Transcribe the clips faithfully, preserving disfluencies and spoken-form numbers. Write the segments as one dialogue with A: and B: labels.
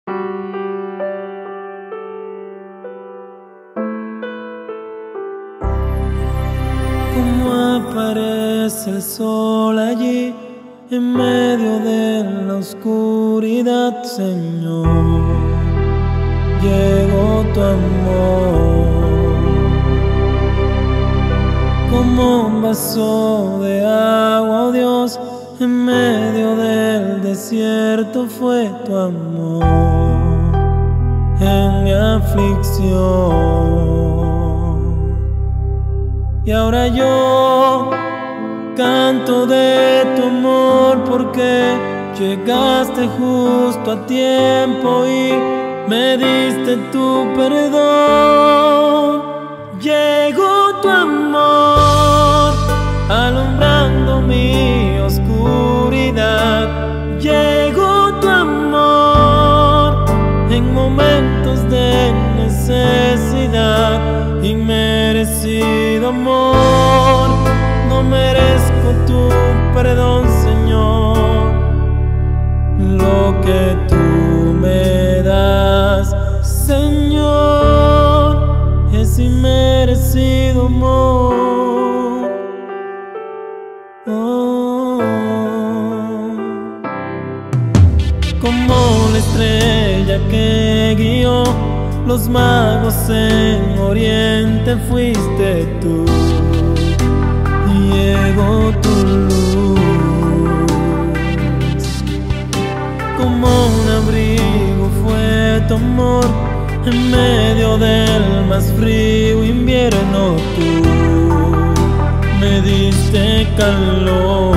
A: Como aparece el sol allí en medio de la oscuridad, Señor, llegó tu amor. Como un vaso de agua, oh Dios, en medio del desierto fue tu amor en mi aflicción. Y ahora yo canto de tu amor, porque llegaste justo a tiempo y me diste tu perdón. Llegó tu amor alumbrando mi oscuridad. Llegó tu amor en momentos de necesidad. Inmerecido amor, no merezco tu perdón, Señor. Lo que tú me das, Señor, es inmerecido amor. Oh. Como la estrella que guió los magos en Oriente, fuiste tú. Llegó tu luz, como un abrigo fue tu amor en medio del más frío invierno. Tú me diste calor.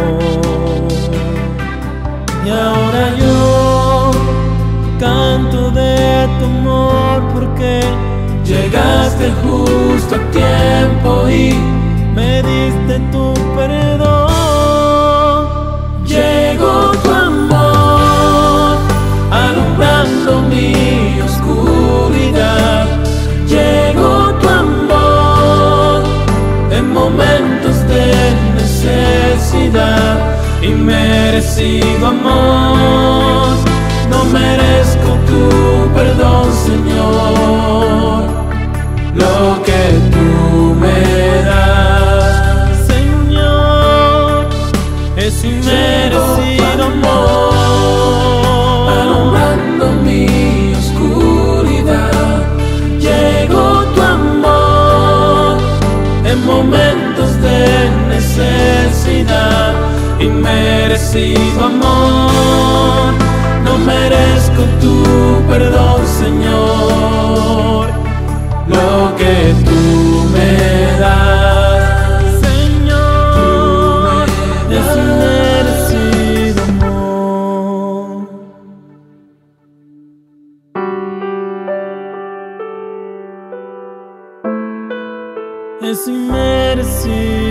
A: Y ahora yo canto de tu amor, porque llegaste justo a tiempo y me diste tu perdón. Llegó tu amor alumbrando mi oscuridad. Llegó tu amor en momentos de necesidad. Inmerecido amor, no merezco tu perdón, Señor. Lo que tú me das, Señor, es inmerecido amor, alumbrando mi oscuridad. Llegó tu amor en momentos de necesidad. Inmerecido amor, no merezco tu perdón, Señor. Lo que tú me das, Señor, es inmerecido amor. Es inmerecido